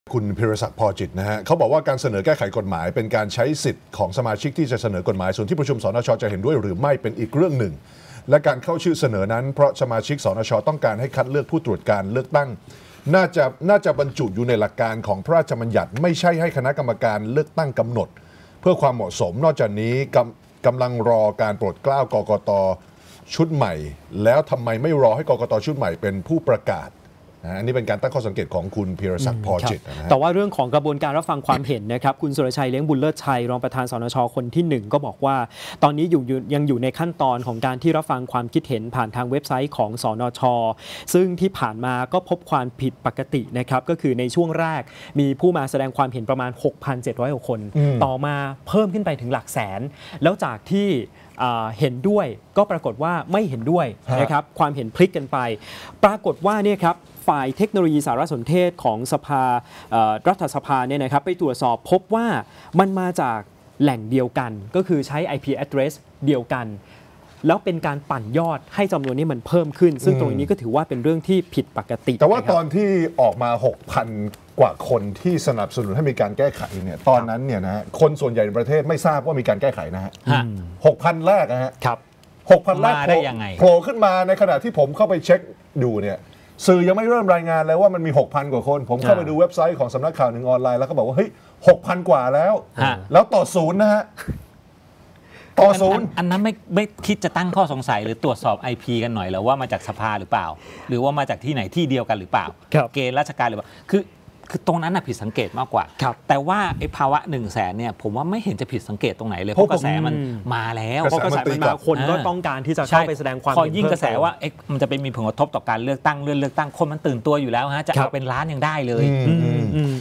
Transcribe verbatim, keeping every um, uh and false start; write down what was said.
คุณพิรศักดิ์พอจิตนะฮะเขาบอกว่าการเสนอแก้ไขกฎหมายเป็นการใช้สิทธิ์ของสมาชิกที่จะเสนอกฎหมายส่วนที่ประชุมสนช.จะเห็นด้วยหรือไม่เป็นอีกเรื่องหนึ่งและการเข้าชื่อเสนอนั้นเพราะสมาชิกสนช.ต้องการให้คัดเลือกผู้ตรวจการเลือกตั้งน่าจะน่าจะบรรจุอยู่ในหลักการของพระราชบัญญัติไม่ใช่ให้คณะกรรมการเลือกตั้งกำหนดเพื่อความเหมาะสมนอกจากนี้กำกำลังรอการโปรดเกล้ากกต.ชุดใหม่แล้วทำไมไม่รอให้กกต.ชุดใหม่เป็นผู้ประกาศอันนี้เป็นการตั้งข้อสังเกตของคุณพีรศักดิ์พอจิตนะแต่ว่าเรื่องของกระบวนการรับฟังความเห็นนะครับคุณสุรชัยเลี้ยงบุญเลิศชัยรองประธานสนช.คนที่หนึ่งก็บอกว่าตอนนี้อยู่ยังอยู่ในขั้นตอนของการที่รับฟังความคิดเห็นผ่านทางเว็บไซต์ของสนช.ซึ่งที่ผ่านมาก็พบความผิดปกตินะครับก็คือในช่วงแรกมีผู้มาแสดงความเห็นประมาณ หกพันเจ็ดร้อย กว่าคนต่อมาเพิ่มขึ้นไปถึงหลักแสนแล้วจากที่เห็นด้วยก็ปรากฏว่าไม่เห็นด้วยนะครับความเห็นพลิกกันไปปรากฏว่าเนี่ยครับฝ่ายเทคโนโลยีสารสนเทศของสภารัฐสภาเนี่ยนะครับไปตรวจสอบพบว่ามันมาจากแหล่งเดียวกันก็คือใช้ ไอ พี address เดียวกันแล้วเป็นการปั่นยอดให้จำนวนนี้มันเพิ่มขึ้นซึ่งตรงนี้ก็ถือว่าเป็นเรื่องที่ผิดปกติแต่ว่าตอนที่ออกมา หกพัน กว่าคนที่สนับสนุนให้มีการแก้ไขเนี่ยตอนนั้นเนี่ยนะคนส่วนใหญ่ในประเทศไม่ทราบว่ามีการแก้ไขนะฮะ หกพัน แรกนะฮะหกพัน แรกโผล่ขึ้นมาในขณะที่ผมเข้าไปเช็คดูเนี่ยสื่อยังไม่เริ่มรายงานเลยว่ามันมี หกพัน กว่าคนผมเข้าไปดูเว็บไซต์ของสำนักข่าวหนึ่งออนไลน์แล้วก็บอกว่าเฮ้ย หกพัน กว่าแล้วแล้วต่อศูนย์นะฮะต่อศูนย์อันนั้นไม่ไม่คิดจะตั้งข้อสงสัยหรือตรวจสอบ ไอ พี กันหน่อยแล้วว่ามาจากสภาหรือเปล่าหรือว่ามาจากที่ไหนที่เดียวกันหรือเปล่าเกณฑ์ราชการหรือเปล่าคือคือตรงนั้นน่ะผิดสังเกตมากกว่าแต่ว่าไอ้ภาวะหนึ่งแสนเนี่ยผมว่าไม่เห็นจะผิดสังเกตตรงไหนเลยเพราะกระแสมันมาแล้วเพราะกระแสมันมาคนก็ต้องการที่จะเข้าไปแสดงความเห็นพอยิ่งกระแสว่าเอ๊ะมันจะเป็นมีผลกระทบต่อการเลือกตั้งเลื่อนเลือกตั้งคนมันตื่นตัวอยู่แล้วฮะจะเอาเป็นล้านยังได้เลย